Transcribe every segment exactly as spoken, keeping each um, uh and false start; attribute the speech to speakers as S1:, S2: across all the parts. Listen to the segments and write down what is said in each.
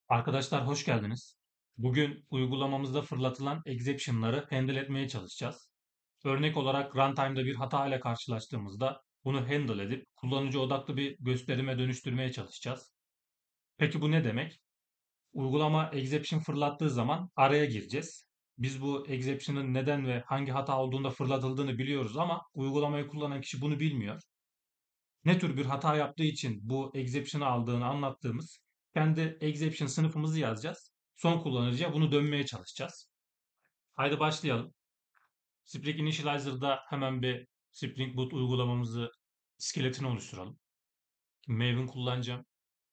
S1: Arkadaşlar hoş geldiniz. Bugün uygulamamızda fırlatılan exception'ları handle etmeye çalışacağız. Örnek olarak runtime'da bir hata ile karşılaştığımızda bunu handle edip kullanıcı odaklı bir gösterime dönüştürmeye çalışacağız. Peki bu ne demek? Uygulama exception fırlattığı zaman araya gireceğiz. Biz bu exception'ın neden ve hangi hata olduğunda fırlatıldığını biliyoruz ama uygulamayı kullanan kişi bunu bilmiyor. Ne tür bir hata yaptığı için bu exception'ı aldığını anlattığımız kendi exception sınıfımızı yazacağız. Son kullanıcıya bunu dönmeye çalışacağız. Haydi başlayalım. Spring Initializer'da hemen bir Spring Boot uygulamamızı iskeletini oluşturalım. Maven kullanacağım.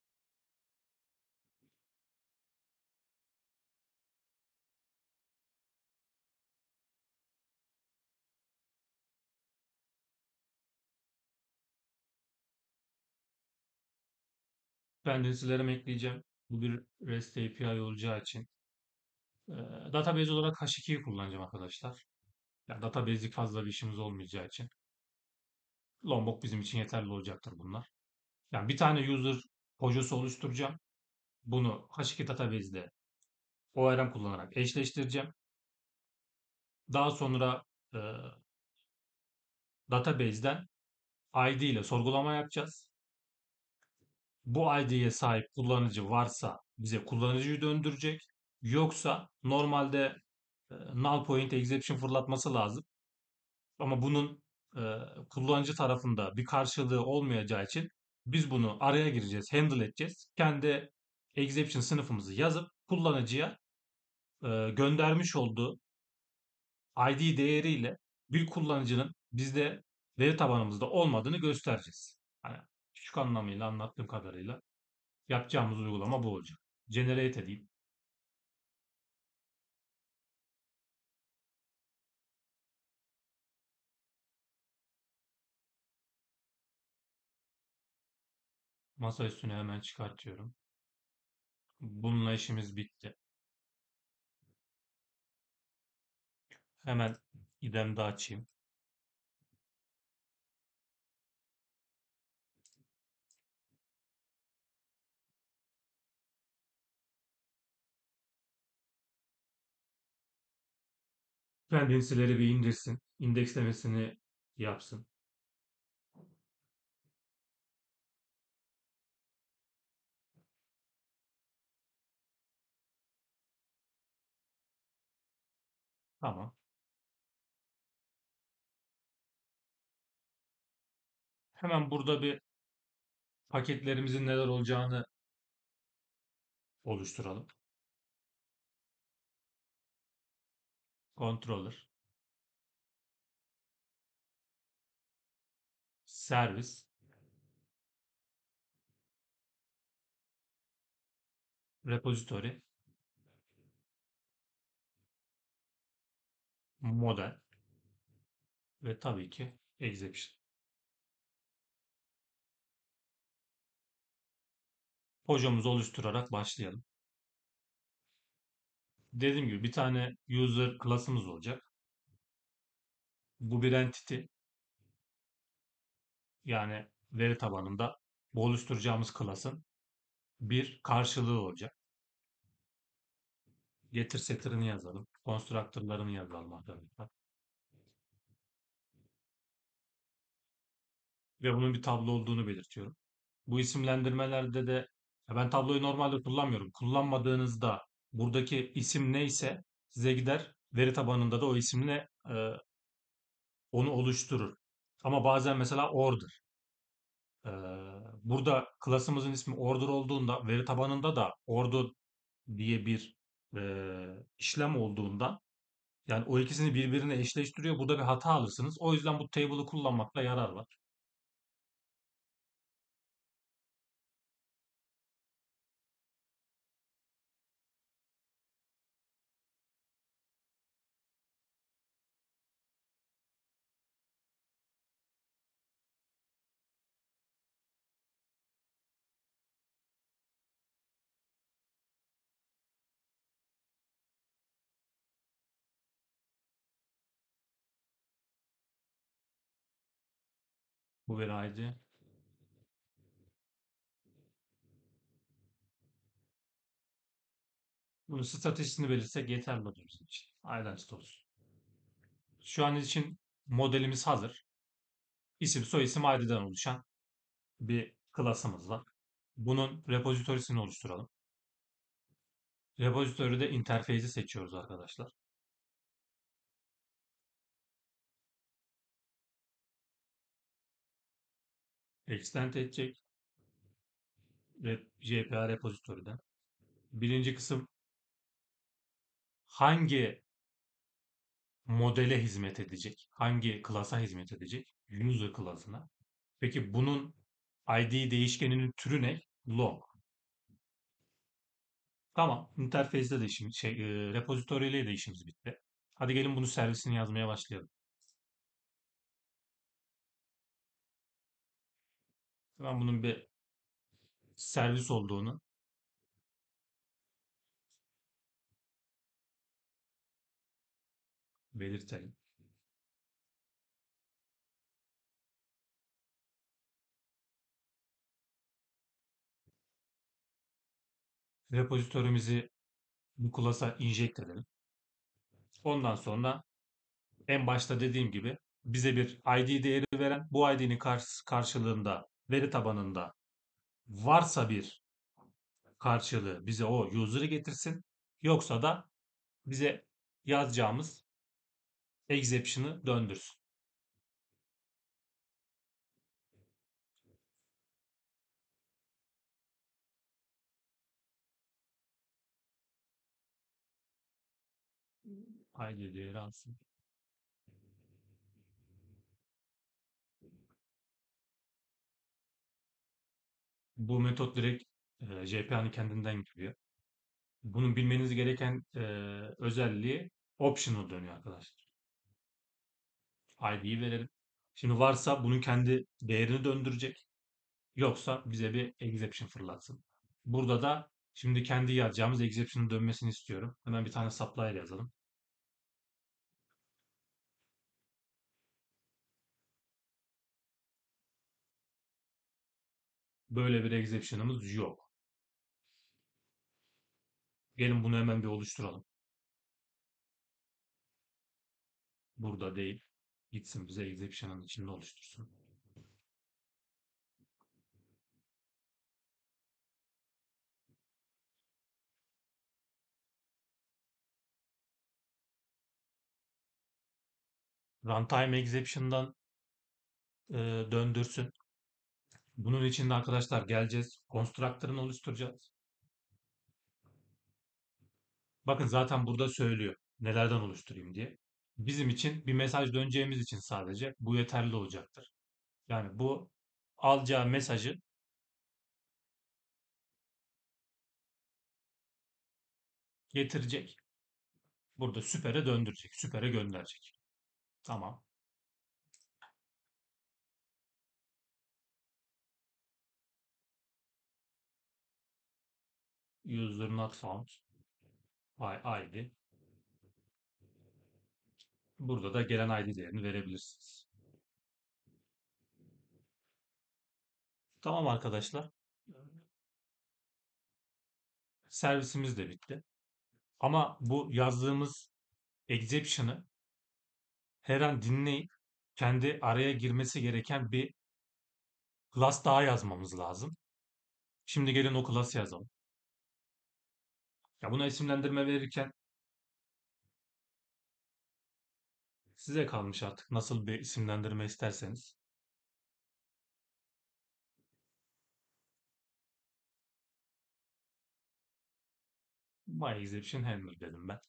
S1: Dependency'lerimi ekleyeceğim. Bu bir REST A P I olacağı için. Ee, database olarak H iki kullanacağım arkadaşlar. Yani database'lik fazla bir işimiz olmayacağı için. Lombok bizim için yeterli olacaktır bunlar. Yani bir tane user projesi oluşturacağım. Bunu H iki database'de O R M kullanarak eşleştireceğim. Daha sonra e, database'den I D ile sorgulama yapacağız. Bu I D'ye sahip kullanıcı varsa bize kullanıcıyı döndürecek. Yoksa normalde e, null point exception fırlatması lazım. Ama bunun e, kullanıcı tarafında bir karşılığı olmayacağı için biz bunu araya gireceğiz, handle edeceğiz. Kendi exception sınıfımızı yazıp kullanıcıya e, göndermiş olduğu I D değeriyle bir kullanıcının bizde veri tabanımızda olmadığını göstereceğiz. Hani küçük anlamıyla anlattığım kadarıyla yapacağımız uygulama bu olacak. Generate edeyim. Masa üstüne hemen çıkartıyorum. Bununla işimiz bitti. Hemen idemde açayım. Dependency'leri bir indirsin. İndekslemesini yapsın. Tamam. Hemen burada bir paketlerimizin neler olacağını oluşturalım. Controller, servis, repository, model ve tabii ki exception. Hocamızı oluşturarak başlayalım. Dediğim gibi bir tane user class'ımız olacak. Bu bir entity, yani veri tabanında bu oluşturacağımız class'ın bir karşılığı olacak. Getir setter'ını yazalım. Constructor'larını yazalım arkadaşlar. Ve bunun bir tablo olduğunu belirtiyorum. Bu isimlendirmelerde de ya ben tabloyu normalde kullanmıyorum. Kullanmadığınızda buradaki isim neyse size gider veri tabanında da o isimle e, onu oluşturur. Ama bazen mesela order. Ee, burada klasımızın ismi order olduğunda veri tabanında da order diye bir e, işlem olduğundan yani o ikisini birbirine eşleştiriyor. Burada bir hata alırsınız. O yüzden bu table'ı kullanmakta yarar var. Bu veri I D. Bunun stratejisini belirtsek yeterli olur bizim için. Identity olsun. Şu an için modelimiz hazır. İsim, soyisim, I D'den oluşan bir klasımız var. Bunun repozitorisini oluşturalım. Repozitöride interface'i seçiyoruz arkadaşlar. Extend edecek J P A repozitörüden. Birinci kısım hangi modele hizmet edecek? Hangi klasa hizmet edecek? User klasına. Peki bunun I D değişkeninin türü ne? Long. Tamam. Interface'de de işimiz, şey, e, repozitoriyle de işimiz bitti. Hadi gelin bunu servisini yazmaya başlayalım. Ben bunun bir servis olduğunu belirtelim. Repozitörümüzü bu klasa inject edelim. Ondan sonra en başta dediğim gibi bize bir I D değeri veren, bu I D'nin karşılığında veri tabanında varsa bir karşılığı bize o user'ı getirsin. Yoksa da bize yazacağımız exception'ı döndürsün. I D değeri alsın. Bu metot direkt e, J P A'nın kendinden geliyor. Bunun bilmeniz gereken e, özelliği optional dönüyor arkadaşlar. I D'yi verelim. Şimdi varsa bunun kendi değerini döndürecek. Yoksa bize bir exception fırlatsın. Burada da şimdi kendi yazacağımız exception'ın dönmesini istiyorum. Hemen bir tane supply yazalım. Böyle bir exception'ımız yok. Gelin bunu hemen bir oluşturalım. Burada değil. Gitsin bize exception'ın içinde oluştursun. Runtime exception'dan e, döndürsün. Bunun için de arkadaşlar geleceğiz. Constructor'ını oluşturacağız. Bakın zaten burada söylüyor. Nelerden oluşturayım diye. Bizim için bir mesaj döneceğimiz için sadece bu yeterli olacaktır. Yani bu alacağı mesajı getirecek. Burada süpere döndürecek. Süpere gönderecek. Tamam. User not found by I D. Burada da gelen I D değerini verebilirsiniz. Tamam arkadaşlar. Servisimiz de bitti. Ama bu yazdığımız exception'ı her an dinleyip kendi araya girmesi gereken bir class daha yazmamız lazım. Şimdi gelin o class'ı yazalım. Ya buna isimlendirme verirken size kalmış artık nasıl bir isimlendirme isterseniz. My exception handler dedim ben.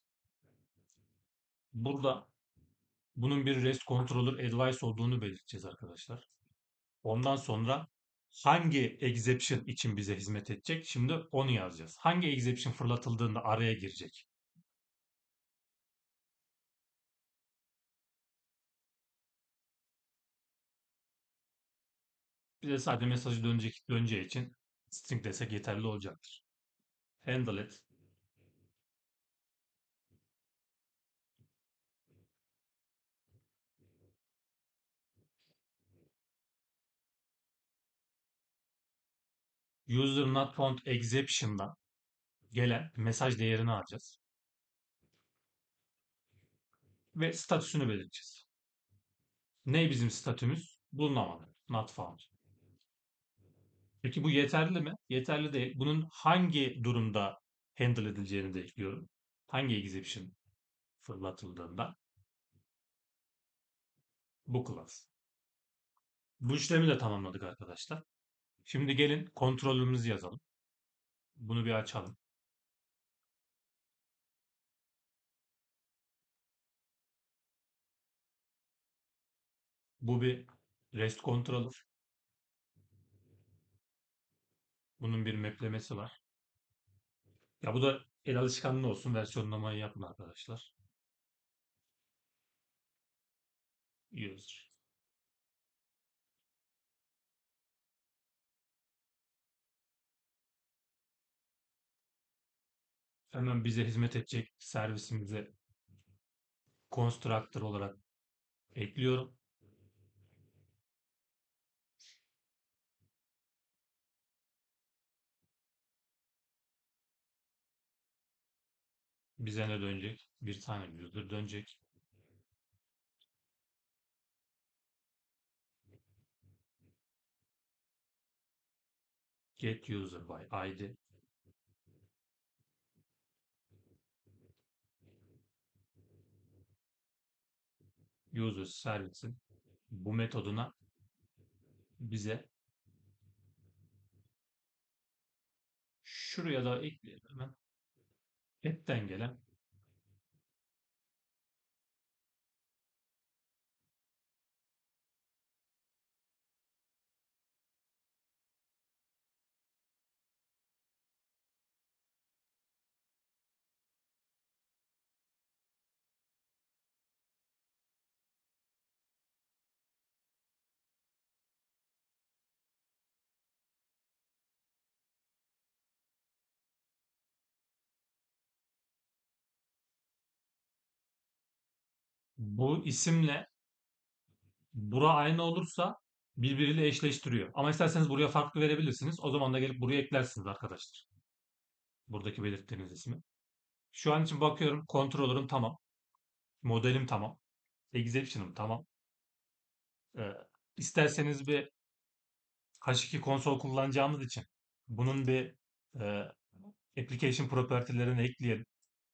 S1: Burada bunun bir REST controller advice olduğunu belirteceğiz arkadaşlar. Ondan sonra hangi exception için bize hizmet edecek? Şimdi onu yazacağız. Hangi exception fırlatıldığında araya girecek? Bize sadece mesajı dönecek, döneceği için string desek yeterli olacaktır. Handle it. User not found exception'dan gelen mesaj değerini alacağız ve statüsünü belirteceğiz. Ne bizim statümüz? Bulunamadı. Not found. Peki bu yeterli mi? Yeterli değil. Bunun hangi durumda handle edileceğini de ekliyorum. Hangi exception fırlatıldığında bu class. Bu işlemi de tamamladık arkadaşlar. Şimdi gelin kontrolümüzü yazalım. Bunu bir açalım. Bu bir REST controller. Bunun bir maplemesi var. Ya bu da el alışkanlığı olsun. Versiyonlamayı yapın arkadaşlar. User. Hemen bize hizmet edecek servisimize constructor olarak ekliyorum. Bize ne dönecek? Bir tane user dönecek. Get user by I D. User servisin bu metoduna bize şuraya da ekleyelim hemen. Get'ten gelen bu isimle bura aynı olursa birbiriyle eşleştiriyor. Ama isterseniz buraya farklı verebilirsiniz. O zaman da gelip buraya eklersiniz arkadaşlar. Buradaki belirttiğiniz ismi. Şu an için bakıyorum. Controller'ım tamam. Modelim tamam. Exception'ım tamam. Ee, isterseniz bir H iki konsol kullanacağımız için bunun bir e, application property'lerini ekleyelim.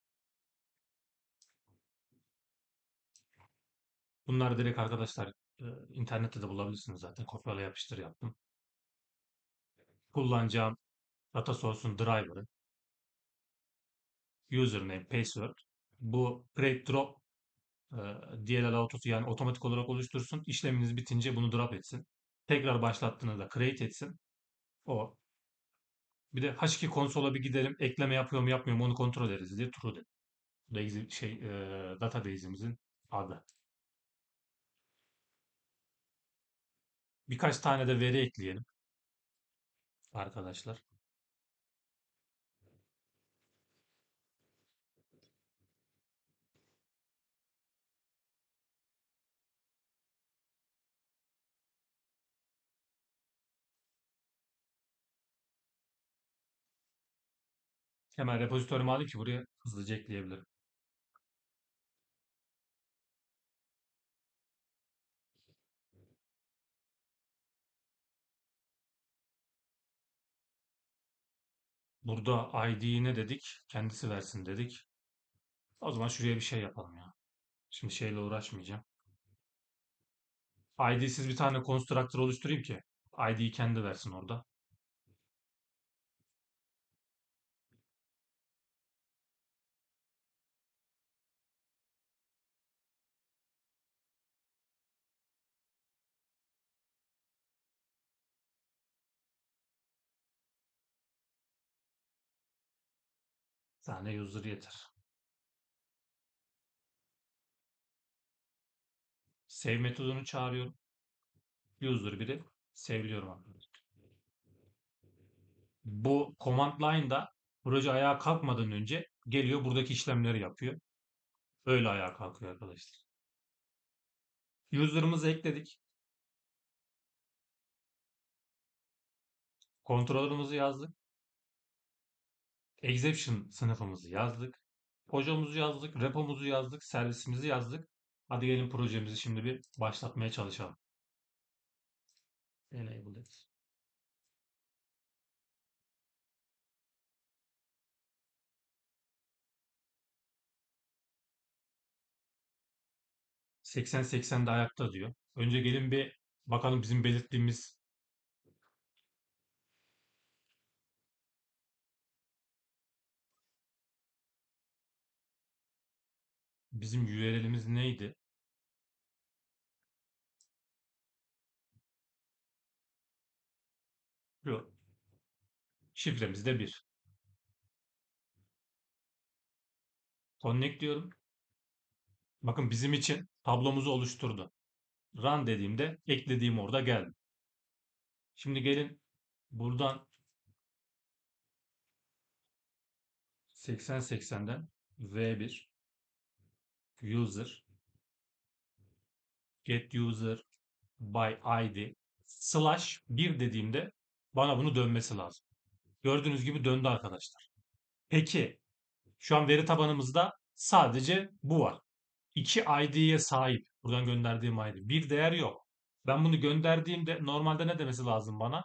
S1: Bunları direkt arkadaşlar e, internette de bulabilirsiniz zaten. Kopyala yapıştır yaptım. Kullanacağım data source'un driver'ı, username, password. Bu create drop e, D L L auto'su yani otomatik olarak oluştursun. İşleminiz bitince bunu drop etsin. Tekrar başlattığınızda create etsin. O. Bir de H iki konsola bir gidelim. Ekleme yapıyor mu yapmıyor mu onu kontrol ederiz diye true dedim. Bu da exe- şey, e, database'imizin adı. Birkaç tane de veri ekleyelim arkadaşlar. Hemen repository'mi alayım ki buraya hızlıca ekleyebilirim. Burada I D'yi ne dedik? Kendisi versin dedik. O zaman şuraya bir şey yapalım ya. Şimdi şeyle uğraşmayacağım. I D'siz bir tane constructor oluşturayım ki I D'yi kendi versin orada. Bir tane user yeter. Save metodunu çağırıyorum. User biri save'liyorum arkadaşlar. Bu command line'da proje ayağa kalkmadan önce geliyor buradaki işlemleri yapıyor. Öyle ayağa kalkıyor arkadaşlar. User'ımızı ekledik. Controller'ımızı yazdık. Exception sınıfımızı yazdık. Pojo'muzu yazdık, repo'muzu yazdık, servisimizi yazdık. Hadi gelin projemizi şimdi bir başlatmaya çalışalım. Enable it. seksen seksende ayakta diyor. Önce gelin bir bakalım bizim belirttiğimiz bizim U R L'imiz neydi? Yok. Şifremiz de bir. Connect diyorum. Bakın bizim için tablomuzu oluşturdu. Run dediğimde eklediğim orada geldi. Şimdi gelin buradan seksen seksenden v bir user get user by I D slash bir dediğimde bana bunu dönmesi lazım. Gördüğünüz gibi döndü arkadaşlar. Peki şu an veri tabanımızda sadece bu var. iki I D'ye sahip. Buradan gönderdiğim I D. Bir değer yok. Ben bunu gönderdiğimde normalde ne demesi lazım bana?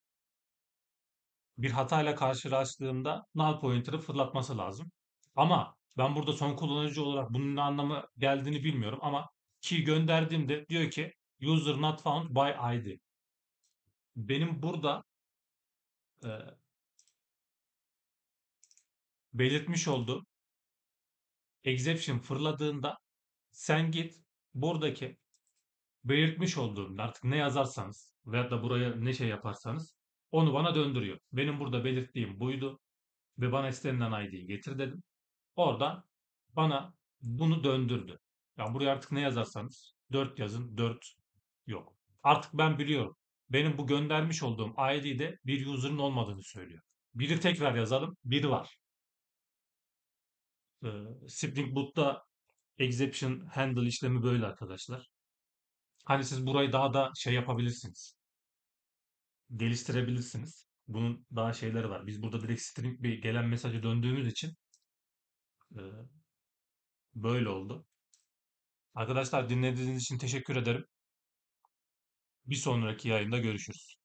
S1: Bir hatayla karşılaştığımda null pointer'ı fırlatması lazım. Ama ben burada son kullanıcı olarak bunun ne anlamı geldiğini bilmiyorum ama key gönderdiğimde diyor ki user not found by I D. Benim burada e, belirtmiş olduğum exception fırladığında sen git buradaki belirtmiş olduğum artık ne yazarsanız veyahut da buraya ne şey yaparsanız onu bana döndürüyor. Benim burada belirttiğim buydu ve bana istenilen I D'yi getir dedim. Oradan bana bunu döndürdü. Yani buraya artık ne yazarsanız dört yazın, dört yok. Artık ben biliyorum. Benim bu göndermiş olduğum I D'de bir user'ın olmadığını söylüyor. Biri tekrar yazalım. Biri var. Ee, Spring Boot'ta exception handle işlemi böyle arkadaşlar. Hani siz burayı daha da şey yapabilirsiniz. Geliştirebilirsiniz. Bunun daha şeyleri var. Biz burada direkt string bir gelen mesajı döndüğümüz için e, böyle oldu. Arkadaşlar dinlediğiniz için teşekkür ederim. Bir sonraki yayında görüşürüz.